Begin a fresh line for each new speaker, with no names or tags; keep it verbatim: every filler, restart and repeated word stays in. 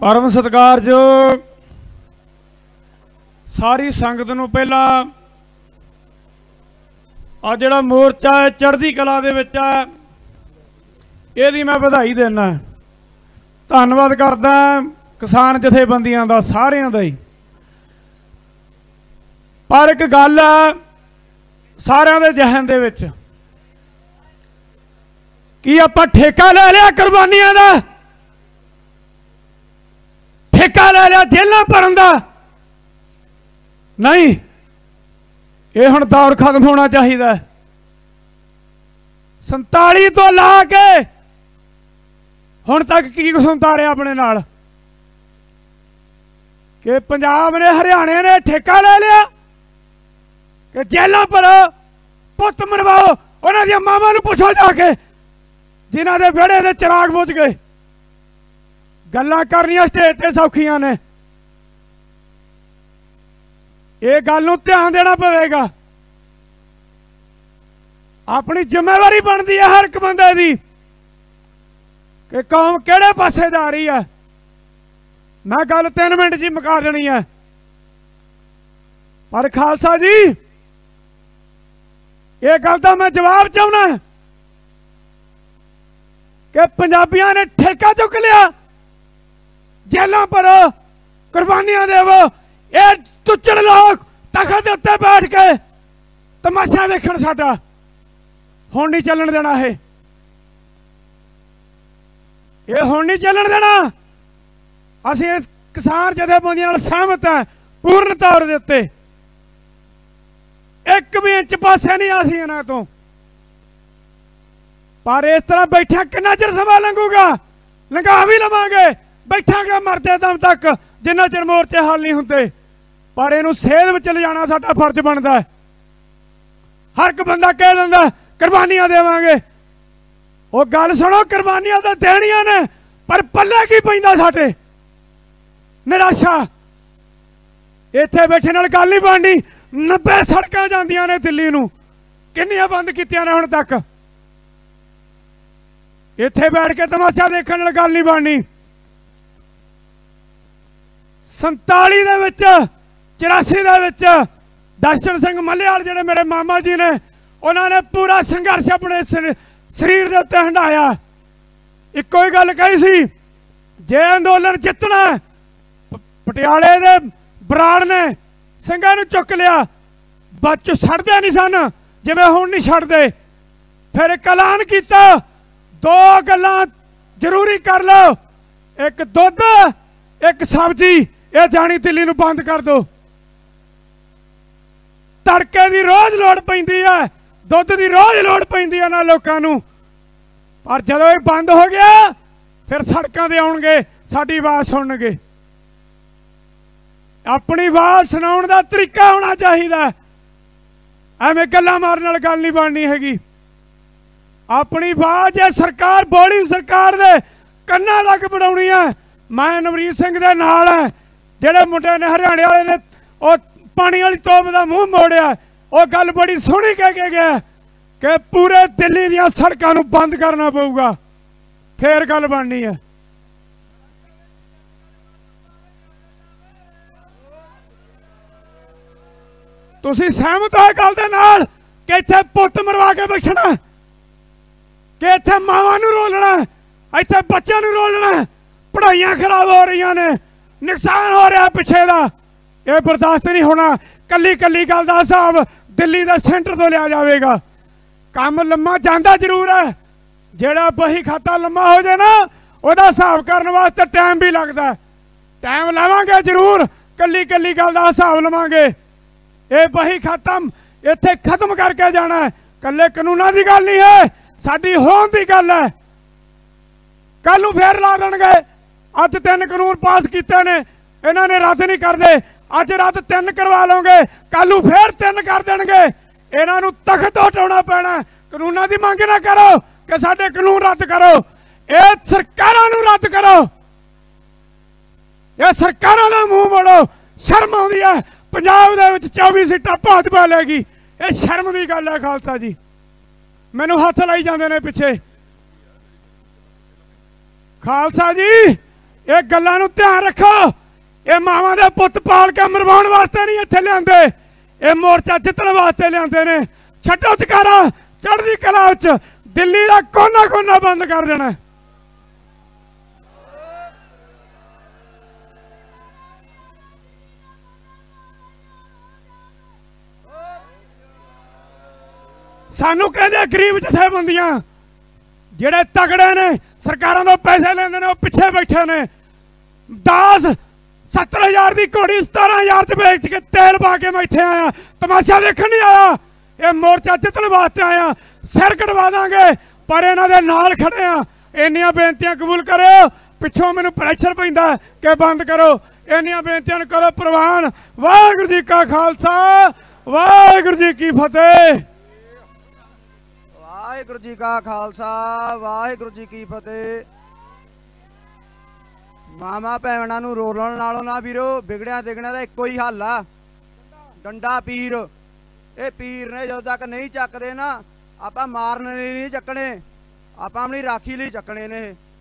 परम सत्कारयोग सारी संगत नूं पहला आ जिहड़ा मोर्चा है चढ़दी कला दे विच है इहदी मैं बधाई देना, धन्नवाद करदा किसान जथेबंदियां दा सारियां दा ही। पर एक गल है सारियां दे जहन दे विच कि आपां ठेका ले लिया कुर्बानियां दा, ठेका ले लिया जेलां भरन दा। नहीं, ये हुण दौर खत्म होना चाहिए। संताली तो ला के हुण तक की सुनता रहा अपने नाल कि पंजाब ने हरियाणे ने ठेका ले लिया कि जेलां भरो, पुत मरवाओ। उन्हां दी मावां नूं पुछो जाके जिन्हां दे विहड़े दे चिराग बुझ गए। गल्लां करनियां स्टेज ते सौखियां ने, ये गल नूं ध्यान देना पवेगा। अपनी जिम्मेवारी बनती है हर एक बंदे दी कि कौम किहड़े पासे जा रही है। मैं गल तीन मिनट जी मुका देनी है। पर खालसा जी ये गल का मैं जवाब चाहना कि पंजाबियों ने ठेका चुक लिया, जेलों भरो, कुर्बानियां देवो। ये तुच्चड़ लोग तखत उत्ते बैठ के तमाशा देखण साडा हुण नहीं चलन देना है, ये हुण नहीं चलन देना। असीं इस किसान जथेबंदियां नाल सहमत हैं पूर्ण तौर दे उत्ते, एक भी इंच पासे नहीं आसी इन्हां तों। पर इस तरह बैठा किन्ना चिर समा लंघूगा, लंघा भी लवांगे, बैठांगे मरदे दम तक जिन्ना चिर मोर्चे हल नहीं हुंदे। पर इनू सेध विच ले जाना साडा फर्ज बनता है। हर एक बंदा कह दिंदा कुर्बानियां देवांगे। वो गल सुनो, कुर्बानियां तो देनियां ने पर पल्ले की पैंदा साडे? निराशा। इत्थे बैठे नाल गल नहीं बननी। नब्बे सड़कां जांदियां ने दिल्ली नूं, किन्नियां बंद कीतियां ने हुण तक। इत्थे बैठ के तमाशा देखण नाल गल नहीं बननी। संताली दे विच चौरासी दे विच दर्शन सिंह मल्लियाल जिहड़े मेरे मामा जी ने, उन्होंने पूरा संघर्ष अपने शरीर के उत्ते हंडाया। इक्को ही गल कही सी, जे अंदोलन जितना पटियाले दे बराड़ ने ਸਿੰਘਾਂ ਨੂੰ चुक लिया, बच छड़ते नहीं सन जिवें हुण नहीं छड़ते। फिर एक ऐलान किया, दो गल्लां जरूरी कर लो, एक दुध एक सब्जी, ये जानी दिल्ली नूं बंद कर दो। तड़के की रोज़ लोड़ पैंदी है, दुध की रोज़ लोड़ पैंदी है ना लोकां नूं। पर जदों ये बंद हो गया फिर सड़कों ते आउणगे, साडी आवाज़ सुणनगे। अपनी आवाज़ सुनाउण दा तरीका होना चाहिए। एवें गल्लां मारन नाल गल नहीं बननी हैगी। अपनी आवाज़ जे सरकार बोली सरकार दे कन्नां तक बढ़ाउणी है। मैं नवरीत सिंह दे नाल है, जिहड़े मुंडे ने हरियाणे वाले ने ओ पानी वाली तोप का मूँह मोड़िया, वो गल बड़ी सोहनी कह के गया कि पूरे दिल्ली दी सड़कों नूं बंद करना पऊगा, फिर गल बननी है। तुसीं सहमत हो गल दे नाल कि इत्थे पुत्त मरवा के बैठना, कि इत्थे मावां नूं रोलना, इत्थे बच्चों नूं रोलना, पढ़ाइयां खराब हो रही ने, नुकसान हो रहा पिछे का, यह बर्दाश्त नहीं होना। कली कली गल का हिसाब दिल्ली के सेंटर तो लिया जाएगा। काम लम्मा जाता जरूर है, जोड़ा बही खाता लम्मा हो जाए ना, वह हिसाब करने वास्ते टाइम भी लगता है। टाइम लवांगे जरूर, कली कली गल का हिसाब लवांगे। ये बही खाता इत्थे खत्म करके जाना है। कल्ले कानूनों की गल नहीं है, साडी होंद की गल है। कल नूं फिर ला देणगे। अज तीन कानून पास किए ने, इन्हों ने रद्द नहीं करते। अज रद्द तीन करवा लोगे, कल नूं फिर तीन कर देणगे। इन्हों तख्त हटाउणा पैना। कानूनों की मंग ना करो कि साडे कानून रद्द करो, ये सरकारां नूं रद्द करो, ये सरकारां दा मूँह मोड़ो। शर्म आउंदी है। पंजाब दे विच चौबीस सीटां भाजपा लैगी, ये शर्म की गल है। खालसा जी मैनूं हथ लाई जांदे ने पिछे। खालसा जी ये गल्लां नूं ध्यान रखो। ये मावां दे पुत्त पाल के मरवाउण वास्ते नहीं इत्थे लिआंदे, ये मोर्चा जितण वास्ते लिआंदे ने। छड्डो धकारा, चढ़दी कला च दिल्ली का कोना कोना बंद कर देना। सानू कहते गरीब जथेबंदियां जेड़े तगड़े ने सरकारों तो पैसे लेंदे ने, पिछे बैठे ने। दास सत्तर हजार की घोड़ी सतारह हजार च बेच के तेल पा के मैं इत्थे आया, तमाशा देखण नहीं आया। ये मोर्चा जितण वास्ते आया। सिर कटवा देंगे पर इन्हां दे नाल खड़े आ। इन्नियां बेनतियां कबूल करो। पिछों मैनूं प्रैशर पैंदा कि बंद करो, इन्नियां बेनतियां करो प्रवान। वाहिगुरू जी का खालसा, वाहिगुरू जी की फतेह।
वाहिगुरू जी का खालसा, वाहिगुरू जी की फतेह। मामा भैणां नूं रोलण नालों ना वीरो बिगड़िया दिगड़िया दा इक्को ही हल आ, डंडा पीर। ये पीर ने जो तक नहीं चकते ना, आपां मारने नहीं चकने, आपां अपनी राखी लई चकने ने।